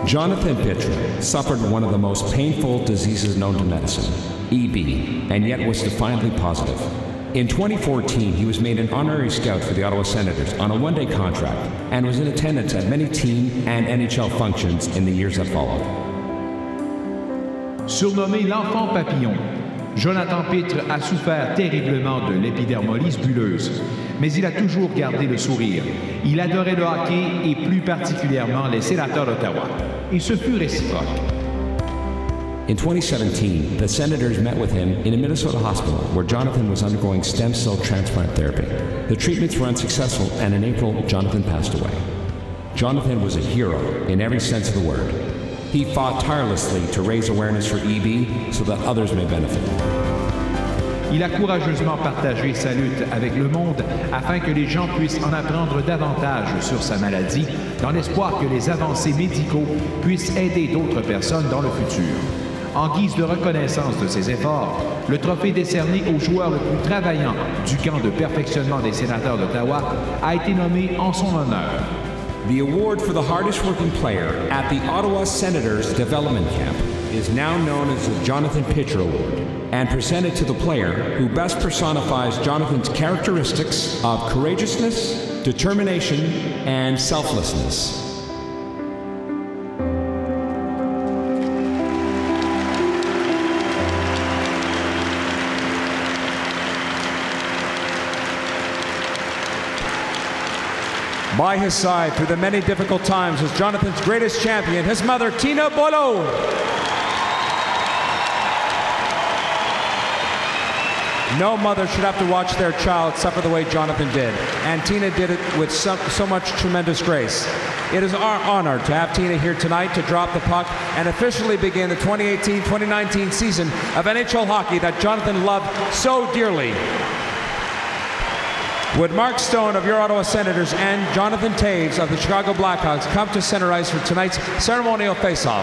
Jonathan Pietra suffered one of the most painful diseases known to medicine, EB, and yet was defiantly positive. In 2014, he was made an honorary scout for the Ottawa Senators on a one-day contract and was in attendance at many team and NHL functions in the years that followed. Surnommé l'enfant papillon, Jonathan Pietra a souffert terriblement de l'épidermolyse bulleuse, mais il a toujours gardé le sourire. Il adorait le hockey et plus particulièrement les Sénateurs d'Ottawa. Et ce fut réciproque. In 2017, the Senators met with him in a Minnesota hospital where Jonathan was undergoing stem cell transplant therapy. The treatments were unsuccessful, and in April, Jonathan passed away. Jonathan was a hero in every sense of the word. He fought tirelessly to raise awareness for EB so that others may benefit. Il a courageusement partagé sa lutte avec le monde afin que les gens puissent en apprendre davantage sur sa maladie, dans l'espoir que les avancées médicaux puissent aider d'autres personnes dans le futur. En guise de reconnaissance de ses efforts, le trophée décerné au joueur le plus travaillant du camp de perfectionnement des Sénateurs d'Ottawa a été nommé en son honneur. The award for the hardest working player at the Ottawa Senators Development Camp is now known as the Jonathan Pietra Award and presented to the player who best personifies Jonathan's characteristics of courageousness, determination, and selflessness. By his side through the many difficult times is Jonathan's greatest champion, his mother, Tina Boileau. No mother should have to watch their child suffer the way Jonathan did, and Tina did it with so much tremendous grace. It is our honor to have Tina here tonight to drop the puck and officially begin the 2018-2019 season of NHL hockey that Jonathan loved so dearly. Would Mark Stone of your Ottawa Senators and Jonathan Toews of the Chicago Blackhawks come to center ice for tonight's ceremonial face-off?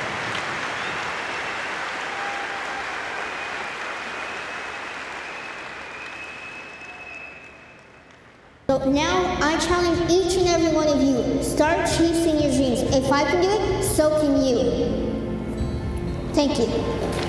So now I challenge each and every one of you, start chasing your dreams. If I can do it, so can you. Thank you.